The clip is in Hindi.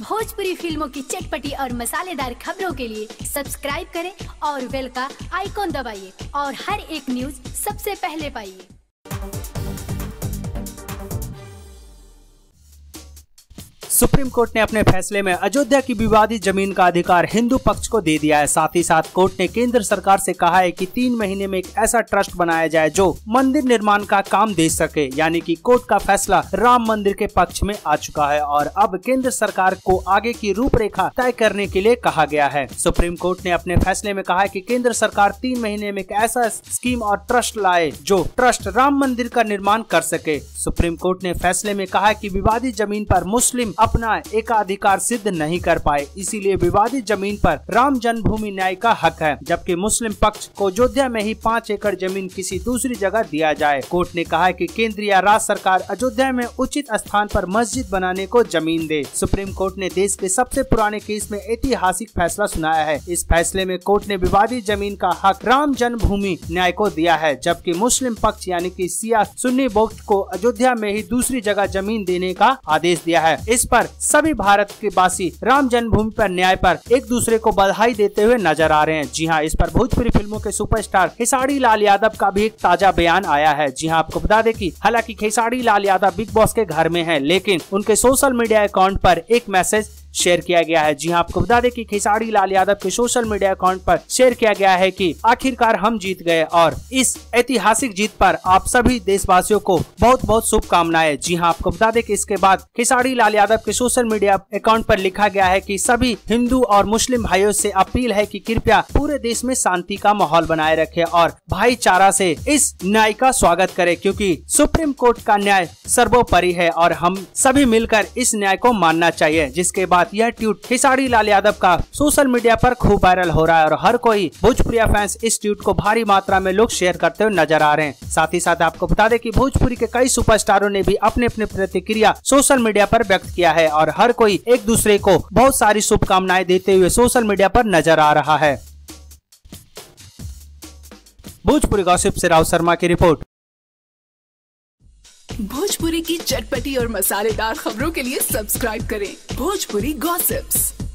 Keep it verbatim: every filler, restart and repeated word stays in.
भोजपुरी फिल्मों की चटपटी और मसालेदार खबरों के लिए सब्सक्राइब करें और बेल का आइकॉन दबाइए और हर एक न्यूज सबसे पहले पाइए। सुप्रीम कोर्ट ने अपने फैसले में अयोध्या की विवादित जमीन का अधिकार हिंदू पक्ष को दे दिया है। साथ ही साथ कोर्ट ने केंद्र सरकार से कहा है कि तीन महीने में एक ऐसा ट्रस्ट बनाया जाए जो मंदिर निर्माण का काम दे सके। यानी कि कोर्ट का फैसला राम मंदिर के पक्ष में आ चुका है और अब केंद्र सरकार को आगे की रूपरेखा तय करने के लिए कहा गया है। सुप्रीम कोर्ट ने अपने फैसले में कहा है कि केंद्र सरकार तीन महीने में एक ऐसा स्कीम और ट्रस्ट लाए जो ट्रस्ट राम मंदिर का निर्माण कर सके। सुप्रीम कोर्ट ने फैसले में कहा है कि विवादित जमीन पर मुस्लिम अपना एकाधिकार सिद्ध नहीं कर पाए, इसीलिए विवादित जमीन पर राम जन्मभूमि न्याय का हक है, जबकि मुस्लिम पक्ष को अयोध्या में ही पाँच एकड़ जमीन किसी दूसरी जगह दिया जाए। कोर्ट ने कहा है कि केंद्र या राज्य सरकार अयोध्या में उचित स्थान पर मस्जिद बनाने को जमीन दे। सुप्रीम कोर्ट ने देश के सबसे पुराने केस में ऐतिहासिक फैसला सुनाया है। इस फैसले में कोर्ट ने विवादित जमीन का हक राम जन्मभूमि न्याय को दिया है, जबकि मुस्लिम पक्ष यानी कि शिया सुन्नी वक्फ को अयोध्या में ही दूसरी जगह जमीन देने का आदेश दिया है। इस पर सभी भारत के वासी राम जन्मभूमि पर न्याय पर एक दूसरे को बधाई देते हुए नजर आ रहे हैं। जी हां, इस पर भोजपुरी फिल्मों के सुपरस्टार खेसारी लाल यादव का भी एक ताजा बयान आया है। जी हां, आपको बता दें कि हालांकि खेसारी लाल यादव बिग बॉस के घर में हैं, लेकिन उनके सोशल मीडिया अकाउंट पर एक मैसेज शेयर किया गया है। जी हां, आपको बता दें कि खेसारी लाल यादव के सोशल मीडिया अकाउंट पर शेयर किया गया है कि आखिरकार हम जीत गए और इस ऐतिहासिक जीत पर आप सभी देशवासियों को बहुत बहुत शुभकामनाएं। जी हां, आपको बता दें कि इसके बाद खेसारी लाल यादव के सोशल मीडिया अकाउंट पर लिखा गया है कि सभी हिंदू और मुस्लिम भाइयों से अपील है कि कृपया पूरे देश में शांति का माहौल बनाए रखें और भाईचारा से इस न्याय का स्वागत करें, क्योंकि सुप्रीम कोर्ट का न्याय सर्वोपरि है और हम सभी मिलकर इस न्याय को मानना चाहिए। जिसके बाद यह ट्वीट खेसारी लाल यादव का सोशल मीडिया पर खूब वायरल हो रहा है और हर कोई भोजपुरी फैंस इस ट्वीट को भारी मात्रा में लोग शेयर करते हुए नजर आ रहे हैं। साथ ही साथ आपको बता दें कि भोजपुरी के कई सुपरस्टारों ने भी अपने अपने प्रतिक्रिया सोशल मीडिया पर व्यक्त किया है और हर कोई एक दूसरे को बहुत सारी शुभकामनाएं देते हुए सोशल मीडिया पर नजर आ रहा है। भोजपुरी गॉसिप से राव शर्मा की रिपोर्ट। भोजपुरी की चटपटी और मसालेदार खबरों के लिए सब्सक्राइब करें भोजपुरी गॉसिप्स।